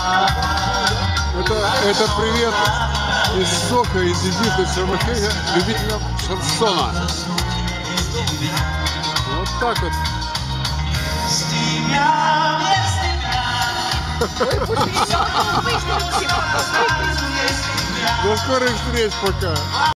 Это привет из Соха, из дебютной Шермахея, любителям шансона. Вот так вот. До скорых встреч, пока.